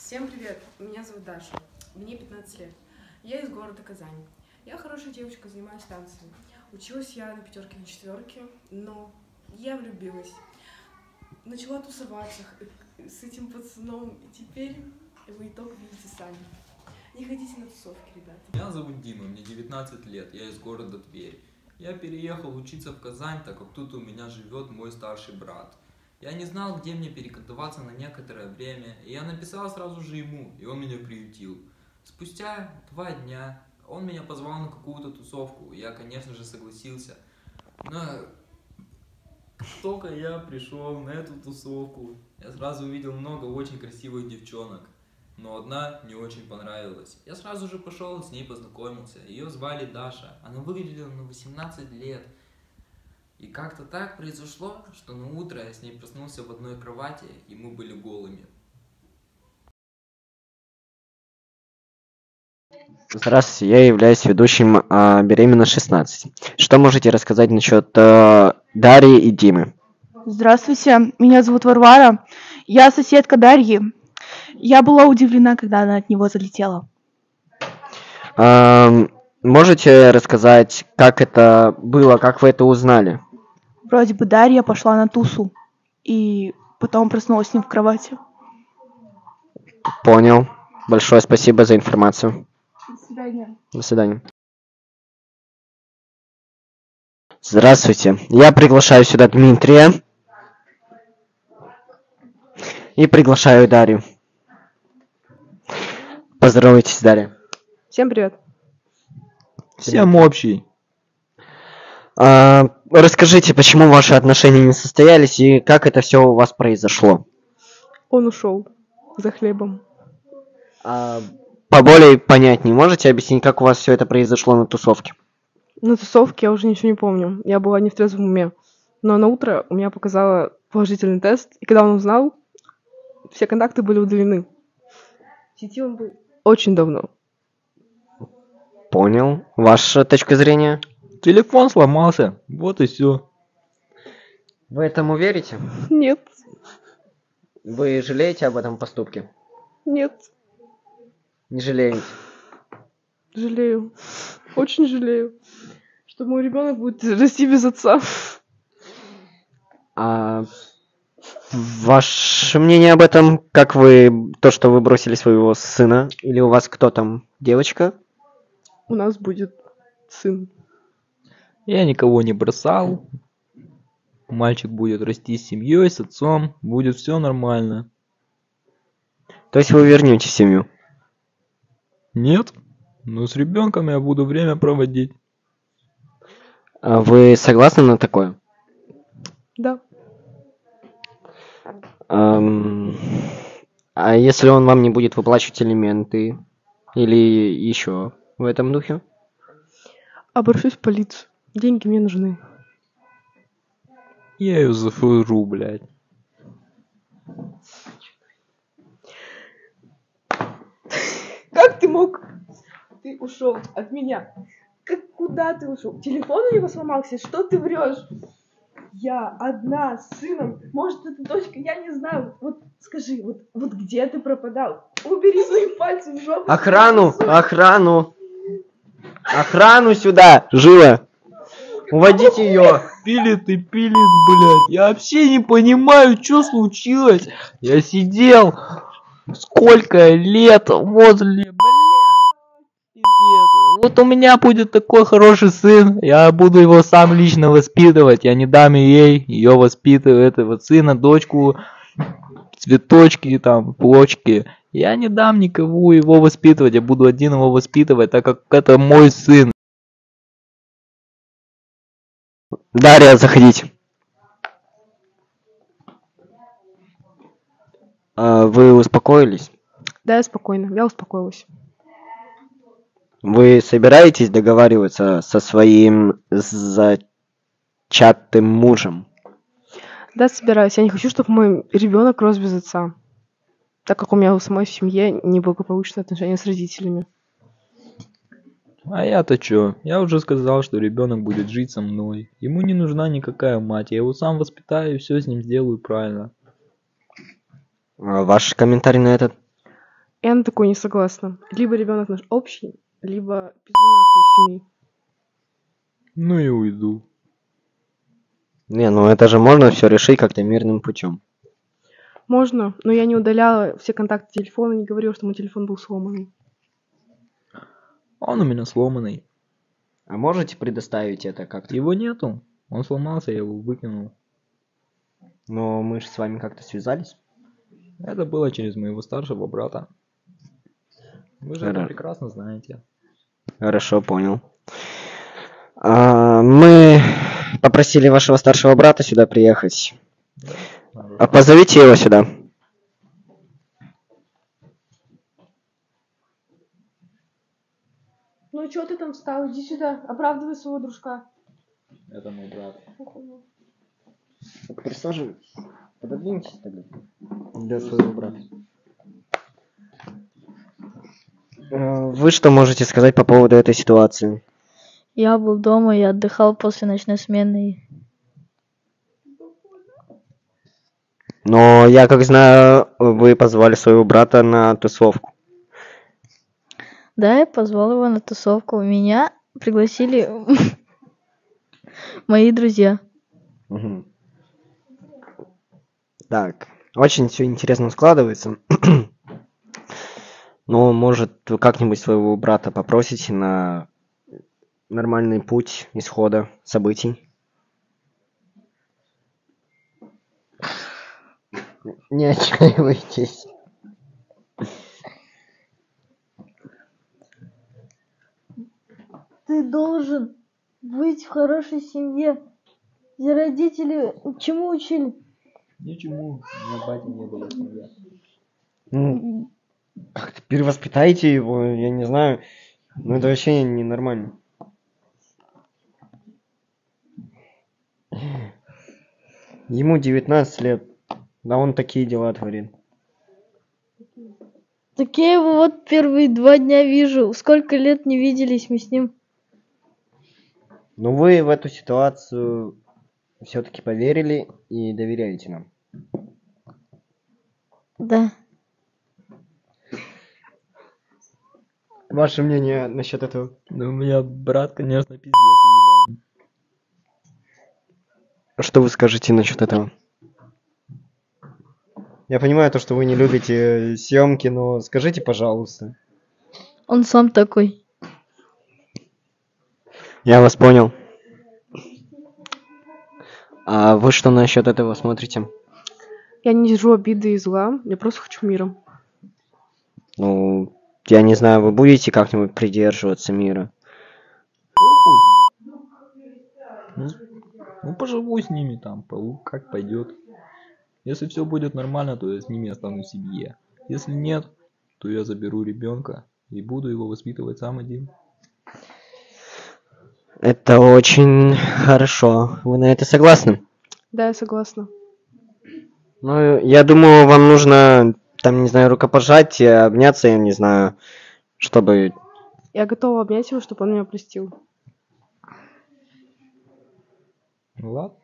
Всем привет! Меня зовут Даша, мне 15 лет. Я из города Казань. Я хорошая девочка, занимаюсь танцами. Училась я на 5 на 4, но я влюбилась. Начала тусоваться с этим пацаном, и теперь его итог видите сами. Не ходите на тусовки, ребята. Меня зовут Дима, мне 19 лет, я из города Тверь. Я переехал учиться в Казань, так как тут у меня живет мой старший брат. Я не знал, где мне перекантоваться на некоторое время, и я написал сразу же ему, и он меня приютил. Спустя 2 дня он меня позвал на какую-то тусовку, и я, конечно же, согласился. Но только я пришел на эту тусовку, я сразу увидел много очень красивых девчонок, но одна не очень понравилась. Я сразу же пошел с ней познакомился, ее звали Даша, она выглядела на 18 лет. И как-то так произошло, что на утро я с ней проснулся в одной кровати, и мы были голыми. Здравствуйте, я являюсь ведущим «Беременна 16». Что можете рассказать насчет Дарьи и Димы? Здравствуйте, меня зовут Варвара. Я соседка Дарьи. Я была удивлена, когда она от него залетела. Можете рассказать, как это было, как вы это узнали? Вроде бы Дарья пошла на тусу и потом проснулась с ним в кровати. Понял. Большое спасибо за информацию. До свидания. До свидания. Здравствуйте. Я приглашаю сюда Дмитрия. И приглашаю Дарью. Поздоровайтесь, Дарья. Всем привет. Всем общий. Расскажите, почему ваши отношения не состоялись и как это все у вас произошло? Он ушел за хлебом. Поболее понятнее, можете объяснить, как у вас все это произошло на тусовке? На тусовке я уже ничего не помню. Я была не в трезвом уме. Но на утро у меня показала положительный тест, и когда он узнал, все контакты были удалены. В сети он был очень давно. Понял. Ваша точка зрения? Телефон сломался, вот и все. Вы этому верите? Нет, Вы жалеете об этом поступке? нет, Не жалеете? жалею. Очень жалею, что мой ребенок будет расти без отца. Ваше мнение об этом, как вы, то, что вы бросили своего сына, или у вас кто там, девочка? У нас будет сын. Я никого не бросал. Мальчик будет расти с семьей, с отцом, будет все нормально. То есть вы вернете семью? Нет, но с ребенком я буду время проводить. Вы согласны на такое? Да. А если он вам не будет выплачивать элементы или еще в этом духе? Обращусь в полицию. Деньги мне нужны. Я ее зафуру, блядь. Как ты мог? Ты ушел от меня. Куда ты ушел? Телефон у него сломался? Что ты врешь? Я одна с сыном. Может, это дочка? Я не знаю. Вот скажи, вот где ты пропадал? Убери свои пальцы в жопу. Охрану сюда, живо! Уводите ее! Пилит, блядь. Я вообще не понимаю, что случилось. Я сидел сколько лет возле, блядь, пипец. Вот у меня будет такой хороший сын. Я буду его сам лично воспитывать. Я не дам ей ее воспитывать, этого сына, дочку, цветочки, там, почки. Я не дам никого его воспитывать. Я буду один его воспитывать, так как это мой сын. Дарья, заходите. Вы успокоились? Да, спокойно. Я успокоилась. Вы собираетесь договариваться со своим зачатым мужем? Да, собираюсь. Я не хочу, чтобы мой ребенок рос без отца. Так как у меня у самой в семье неблагополучные отношения с родителями. А я-то чё? Я уже сказал, что ребенок будет жить со мной. Ему не нужна никакая мать. Я его сам воспитаю и все с ним сделаю правильно. Ваш комментарий на этот? Я на такое не согласна. Либо ребенок наш общий, либо пизду нахуй из семьи. Ну и уйду. Не, ну это же можно все решить как-то мирным путем. Можно, но я не удаляла все контакты телефона, не говорила, что мой телефон был сломанный. Он у меня сломанный. А можете предоставить это как-то? Его нету. Он сломался, я его выкинул. Но мы же с вами как-то связались. Это было через моего старшего брата. Вы же это Ра- прекрасно знаете. Хорошо, понял. Мы попросили вашего старшего брата сюда приехать. Позовите его сюда. Ну чё ты там встал? Иди сюда, оправдывай своего дружка. Это мой брат. Присаживайтесь. Пододвиньтесь тогда. Для своего брата. Вы что можете сказать по поводу этой ситуации? Я был дома и отдыхал после ночной смены. Но я как знаю, вы позвали своего брата на тусовку. Да, я позвал его на тусовку. Меня пригласили мои друзья. Мгм. Так, очень все интересно складывается. Но, может, вы как-нибудь своего брата попросите на нормальный путь исхода событий? Не отчаивайтесь. Ты должен быть в хорошей семье. Где родители чему учили? Ничему. У меня батя не было семья. Ну, как-то перевоспитайте его, я не знаю. Ну, это вообще ненормально. Ему 19 лет, да он такие дела творит. Так я его вот первые 2 дня вижу. Сколько лет не виделись мы с ним. Но вы в эту ситуацию все-таки поверили и доверяете нам. Да. Ваше мнение насчет этого? Ну, у меня брат, конечно, пиздец уебан. Что вы скажете насчет этого? Я понимаю то, что вы не любите съемки, но скажите, пожалуйста. Он сам такой. Я вас понял. А вы что насчет этого смотрите? Я не держу обиды и зла, я просто хочу мира. Ну, я не знаю, вы будете как-нибудь придерживаться мира? Ну, поживу с ними там, как пойдет. Если все будет нормально, то я с ними останусь в семье. Если нет, то я заберу ребенка и буду его воспитывать сам один. Это очень хорошо. Вы на это согласны? Да, я согласна. Ну, я думаю, вам нужно, там, не знаю, рукопожатие, обняться, я не знаю, чтобы... Я готова обнять его, чтобы он меня простил. Ну ладно.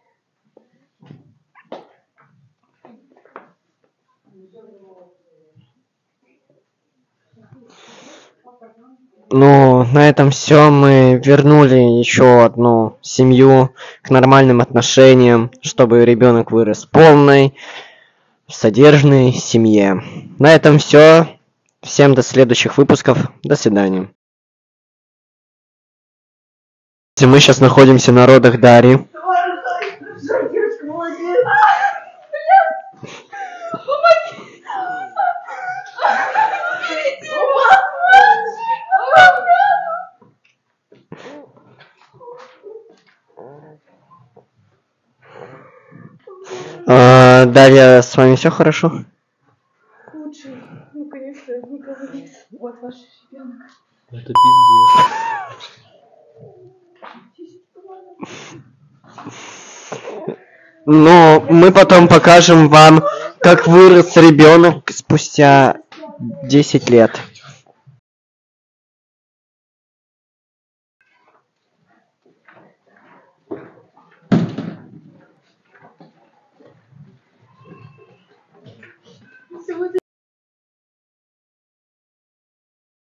Ну, на этом все. Мы вернули еще одну семью к нормальным отношениям, чтобы ребенок вырос в полной, содержанной семье. На этом все. Всем до следующих выпусков. До свидания. Мы сейчас находимся на родах Дарьи. Дарья, с вами все хорошо? Лучше. Ну, конечно, никого нет. Вот ваш ребенок. Это пиздец. Но мы потом покажем вам, как вырос ребенок спустя 10 лет.